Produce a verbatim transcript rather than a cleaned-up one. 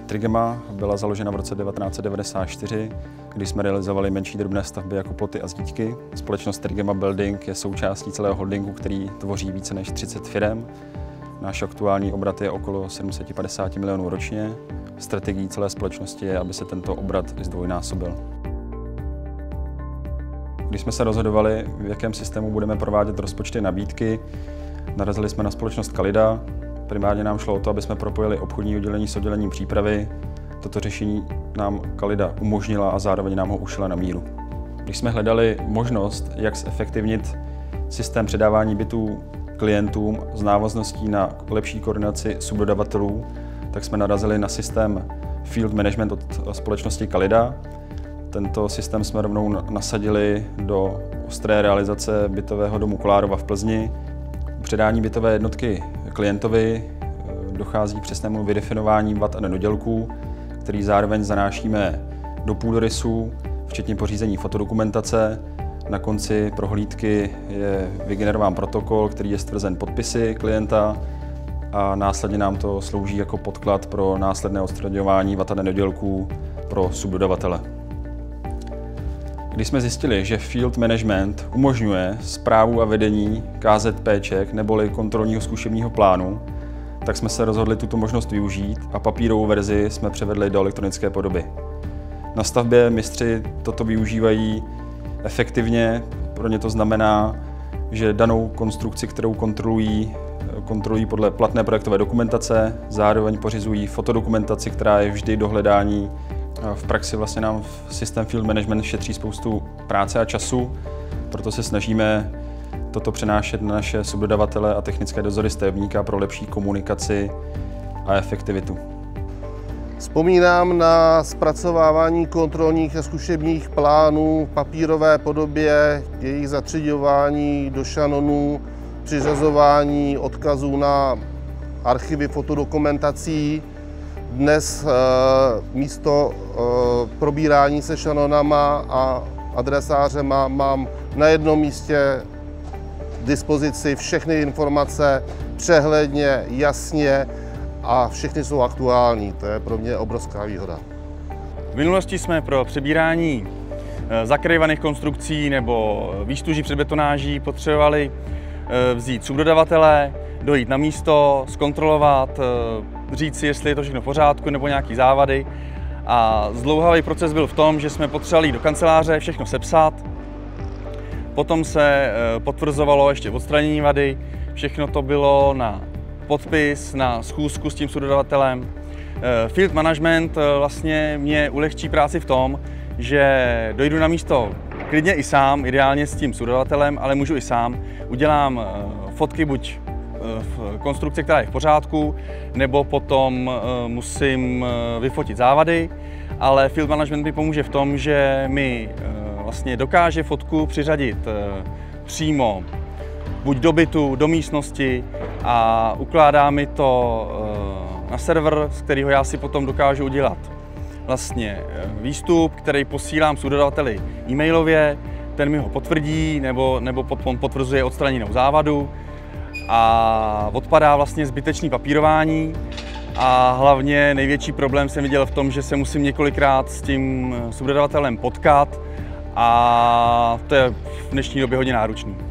Trigema byla založena v roce devatenáct set devadesát čtyři, kdy jsme realizovali menší drobné stavby jako ploty a zdíťky. Společnost Trigema Building je součástí celého holdingu, který tvoří více než třicet firem. Náš aktuální obrat je okolo sedm set padesát milionů ročně. Strategií celé společnosti je, aby se tento obrat zdvojnásobil. Když jsme se rozhodovali, v jakém systému budeme provádět rozpočty nabídky, narazili jsme na společnost Kalida. Primárně nám šlo o to, aby jsme propojili obchodní oddělení s oddělením přípravy. Toto řešení nám Kalida umožnila a zároveň nám ho ušila na míru. Když jsme hledali možnost, jak zefektivnit systém předávání bytů klientům s návazností na lepší koordinaci subdodavatelů, tak jsme narazili na systém Field Management od společnosti Kalida. Tento systém jsme rovnou nasadili do ostré realizace bytového domu Kolárova v Plzni. U předání bytové jednotky klientovi dochází k přesnému vydefinování vad a nedodělků, který zároveň zanášíme do půdorysu, včetně pořízení fotodokumentace. Na konci prohlídky je vygenerován protokol, který je stvrzen podpisy klienta a následně nám to slouží jako podklad pro následné odstraňování vad a nedodělků pro subdodavatele. Když jsme zjistili, že Field Management umožňuje správu a vedení KZPček neboli kontrolního zkušebního plánu, tak jsme se rozhodli tuto možnost využít a papírovou verzi jsme převedli do elektronické podoby. Na stavbě mistři toto využívají efektivně, pro ně to znamená, že danou konstrukci, kterou kontrolují, kontrolují podle platné projektové dokumentace, zároveň pořizují fotodokumentaci, která je vždy do hledání. V praxi vlastně nám systém Field Management šetří spoustu práce a času, proto se snažíme toto přenášet na naše subdodavatele a technické dozory stavebníka pro lepší komunikaci a efektivitu. Vzpomínám na zpracovávání kontrolních a zkušebních plánů v papírové podobě, jejich zatřiďování do šanonů, přiřazování odkazů na archivy fotodokumentací. Dnes místo probírání se šanonama a adresářema mám na jednom místě k dispozici všechny informace přehledně, jasně a všechny jsou aktuální. To je pro mě obrovská výhoda. V minulosti jsme pro přebírání zakrývaných konstrukcí nebo výstuží před betonáží potřebovali vzít subdodavatele, dojít na místo, zkontrolovat, říct si, jestli je to všechno v pořádku nebo nějaký závady. A zdlouhavý proces byl v tom, že jsme potřebovali jít do kanceláře, všechno sepsat. Potom se potvrzovalo ještě odstranění vady. Všechno to bylo na podpis, na schůzku s tím subdodavatelem. Field Management vlastně mě ulehčí práci v tom, že dojdu na místo klidně i sám, ideálně s tím subdodavatelem, ale můžu i sám. Udělám fotky buď v konstrukci, která je v pořádku, nebo potom musím vyfotit závady, ale Field Management mi pomůže v tom, že mi vlastně dokáže fotku přiřadit přímo buď do bytu, do místnosti a ukládá mi to na server, z kterého já si potom dokážu udělat vlastně výstup, který posílám subdodavateli e-mailově, ten mi ho potvrdí nebo, nebo potom potvrzuje odstraněnou závadu a odpadá vlastně zbytečný papírování a hlavně největší problém jsem viděl v tom, že se musím několikrát s tím subdodavatelem potkat a to je v dnešní době hodně náročný.